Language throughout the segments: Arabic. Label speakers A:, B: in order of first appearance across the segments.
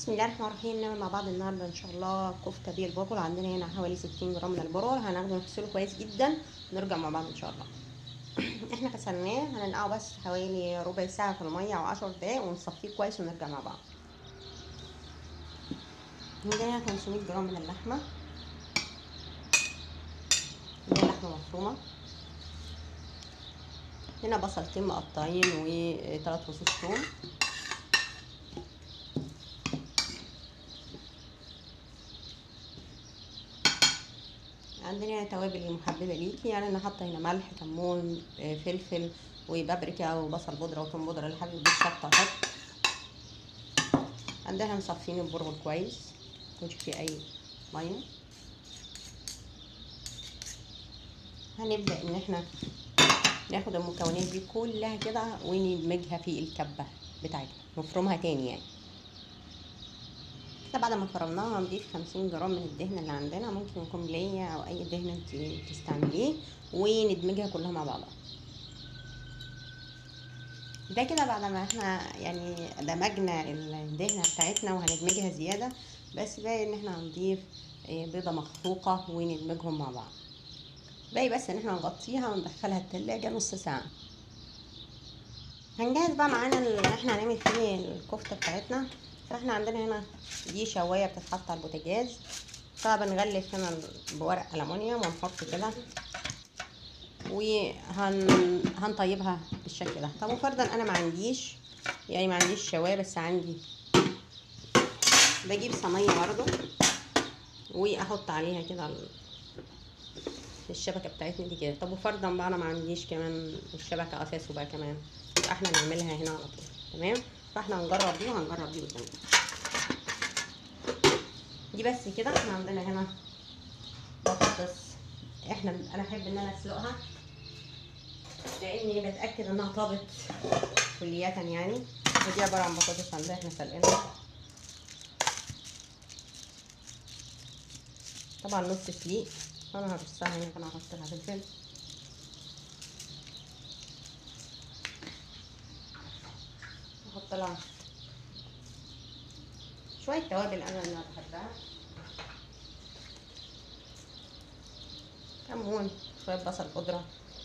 A: بسم الله الرحمن الرحيم. نعمل مع بعض النهارده ان شاء الله كفته بالبرغل. عندنا هنا حوالي 60 جرام من البرغل، هناخده نغسله كويس جدا ونرجع مع بعض ان شاء الله. احنا غسلناه، هننقعه بس حوالي ربع ساعه في الميه او 10 دقايق ونصفيه كويس ونرجع مع بعض. عندنا 500 جرام من اللحمه، هنا لحمه مفرومه، هنا بصلتين مقطعين و3 فصوص ثوم، عندنا توابل محببه ليكي، يعني انا حاطه هنا ملح، كمون، فلفل وبابريكا وبصل بودره وثوم بودره، اللي حابب يضيف شطه حط. عندنا مصفين البرغل كويس ميكونش فيه اي ميه. هنبدا ان احنا ناخد المكونات دي كلها كده وندمجها في الكبه بتاعتنا، نفرمها تاني يعني. كده بعد ما فرمناها هنضيف 50 جرام من الدهن اللي عندنا، ممكن يكون ليا او اي دهن انت تستعمليه، وندمجها كلها مع بعضها. ده كده بعد ما احنا يعني دمجنا الدهنه بتاعتنا وهندمجها زياده، بس باقي ان احنا هنضيف بيضه مخفوقه وندمجهم مع بعض. باقي بس ان احنا نغطيها وندخلها التلاجة نص ساعه. هنجهز بقى معانا اللي احنا هنعمل فيه الكفته بتاعتنا. فاحنا عندنا هنا دي شوايه بتتحط على البوتاجاز، فبنغلف هنا بورق ألمونيوم ونحط كده وهنطيبها بالشكل ده. طب وفرضا انا ما عنديش شوايه، بس عندي، بجيب صينيه برضو واحط عليها كده الشبكه بتاعتنا دي كده. طب وفرضا بقى انا ما عنديش كمان الشبكه اساسه بقى كمان، يبقى احنا نعملها هنا على طول. تمام، فاحنا هنجرب دي وهنجرب دي قدام دي. بس كده احنا عندنا هنا بطاطس، انا احب ان انا اسلقها لاني بتاكد انها طابت كلية يعني. ودي عباره عن بطاطس عندنا احنا سلقينها، طبعا نص سليق. انا هرصها هنا كمان، هحط لها فلفل، احط لها شويه توابل انا اللي بحبها، كمون، شويه بصل بودره،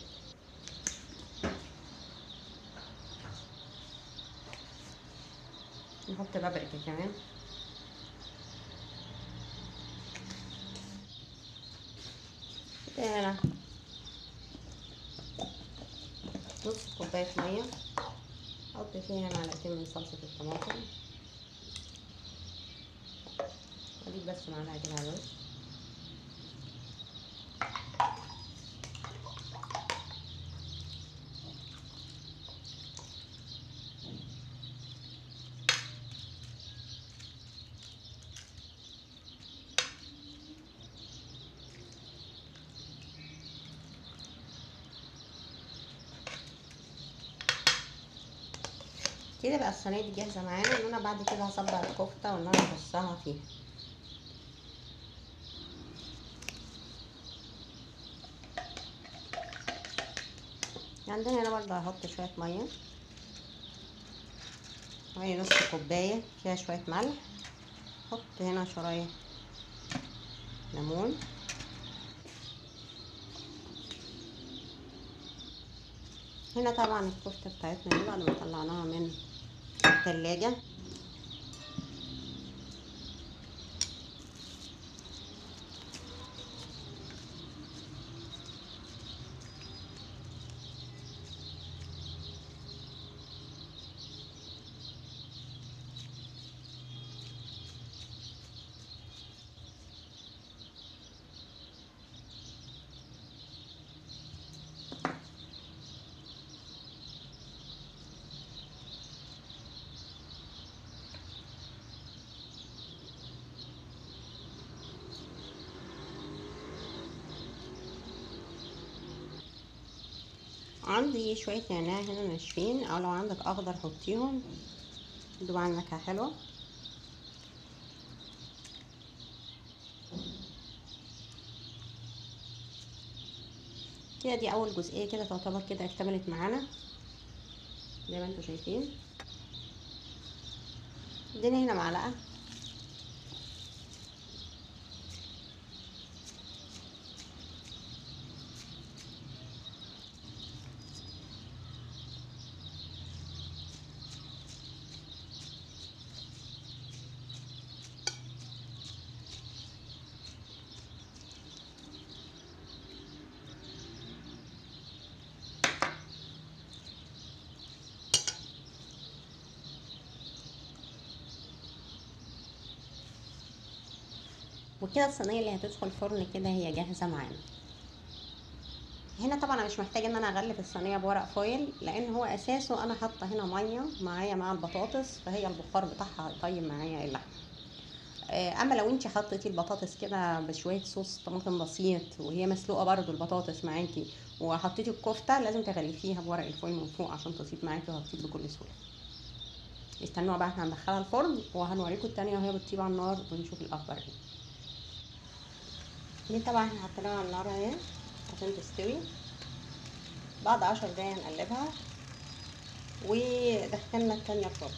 A: نحط بابريكا كمان، هنا نص كوبايه ميه، احط فيها معلقتين من صلصه الطماطم، اضيف بس معلقه كده على الوش. كده بقى الصينيه دي جاهزه معانا، ان انا بعد كده هصبع الكفته وان انا ارصها فيها. عندنا هنا برضه هحط شويه ميه، حوالي نص كوبايه، فيها شويه ملح، احط هنا شرايح ليمون، هنا طبعا الكفته بتاعتنا دي بعد ما طلعناها من التلاجة عندي شويه نعناع هنا ناشفين، او لو عندك اخضر حطيهم، يدوا معانا نكهه حلوه. كده دي اول جزئيه كده تعتبر كده اكتملت معانا زي ما انتم شايفين. ادينا هنا معلقه وكده الصينيه اللي هتدخل الفرن كده هي جاهزه معانا. هنا طبعا انا مش محتاجه ان انا اغلف الصينيه بورق فويل، لان هو اساسه انا حاطه هنا ميه معايا مع البطاطس، فهي البخار بتاعها هيطيب معايا اللحم. اما لو انت حطيتي البطاطس كده بشويه صوص طماطم بسيط وهي مسلوقه برضو البطاطس معاكي، وحطيتي الكفته، لازم تغلفيها بورق الفويل من فوق عشان تطيب معاكي وهتطيب بكل سهوله. استنوا بقى، احنا هندخلها الفرن وهنوريكم التانية وهي بتطيب على النار ونشوف الاخبار ايه. دي طبعا احنا حطيناها على النار اهي عشان تستوي. بعد 10 دقايق هنقلبها ودخلنا التانية الفرن.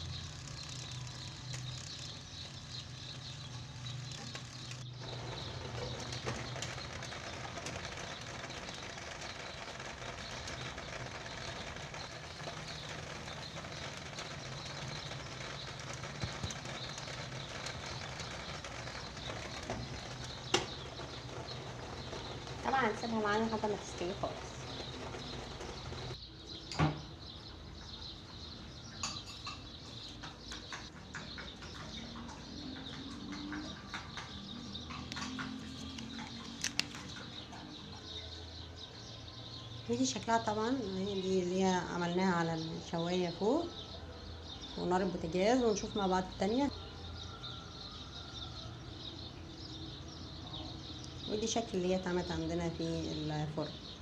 A: طبعا هنسيبها معانا لحد ما تستوي خالص. دي شكلها طبعا، هي دي اللي هي عملناها على الشوايه فوق ونار البوتاجاز، ونشوف مع بعض التانية. ودي شكل اللي هي اتعملت عندنا في الفرن.